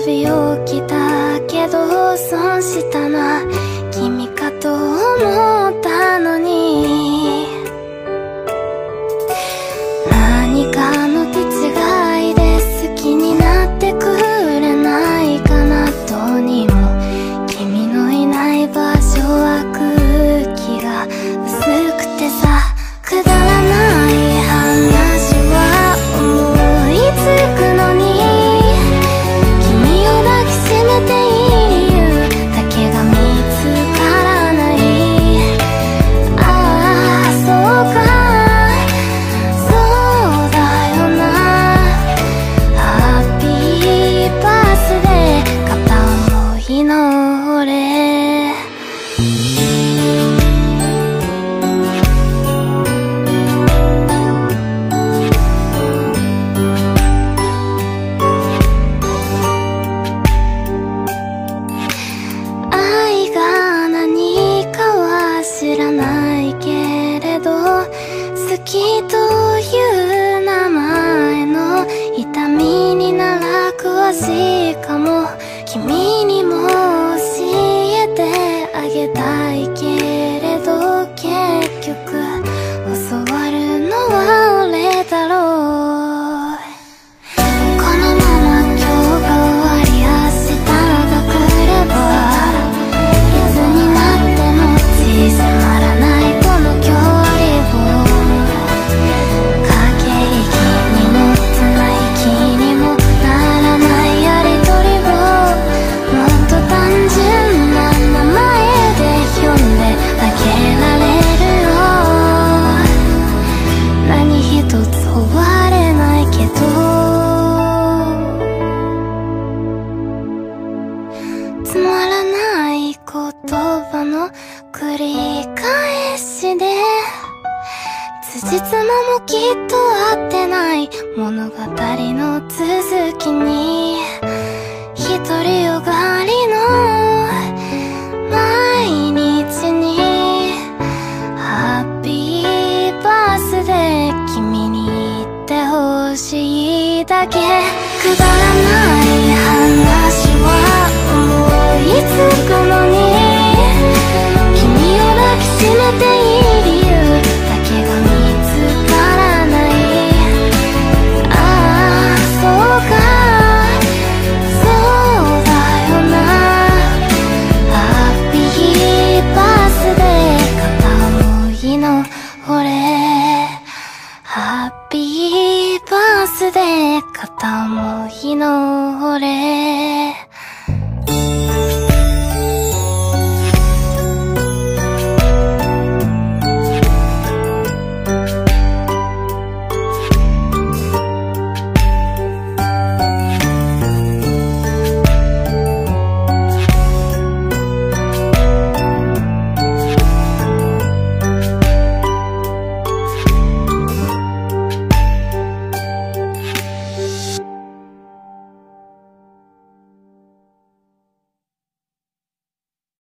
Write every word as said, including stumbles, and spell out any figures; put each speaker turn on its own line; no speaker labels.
病気だけど損したな君かと思ったのに、何かの手違いで好きになってくれないかな。どうにも君のいない場所は空気が薄くてさ、くだらない話は思いつくのに、君を抱きしめていい理由だけが見つからない。ああそうかそうだよな、ハッピーバースデー片思いの俺。愛が何かは知らないけれど、好きという名前の痛みになら詳しいかも。君にも教えてあげたいけれど、結局教わるのは俺だろう。このまま今日が終わり、明日が来ればいつになっても迫らないこの距離を、駆け引きにもつない気にもならないやりとりを、もっと単純な名前で呼んであげられるよ。何一つ終われないけど、つまらない言葉の繰り返しで、辻褄もきっと合ってない物語の続きに